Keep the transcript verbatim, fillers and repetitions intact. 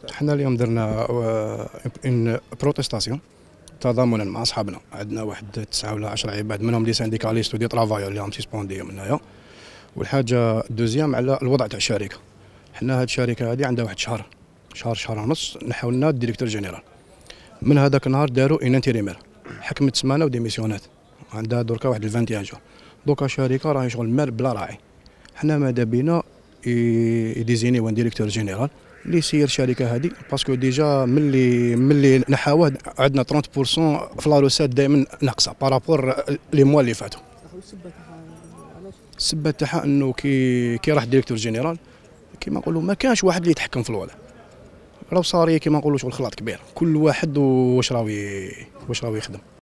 حنا اليوم درنا اون بروتيستاسيون تضامنا مع اصحابنا. عندنا واحد تسعة ولا عشرة عباد منهم دي سانديكاليست ودي طرافايور اللي راهم سيسبوندي من هنايا. والحاجه الدوزيام على الوضع تاع الشركه. حنا هاد الشركه هذه عندها واحد شهر شهر شهر ونص نحاو لنا الديريكتور جينيرال. من هذاك النهار داروا ان انتيريمير حكمت سمانه وديميسيونات. عندها دركا واحد الفانتي جور. دوكا الشركه راهي شغل مال بلا راعي. حنا ماذا بينا يديزيني وان ديريكتور جينيرال اللي يسير الشركه هذه باسكو ديجا ملي ملي نحاوه عندنا ثلاثين بالمئة في لا روسات دائما ناقصه بارابور لي موا اللي فاتوا. السبه تاعها انه كي كي راح ديريكتور جينيرال كيما نقولوا ما كانش واحد اللي يتحكم في الوضع. راه صاري كيما نقولوا شغل خلاط كبير كل واحد واش راهي واش راهي يخدم.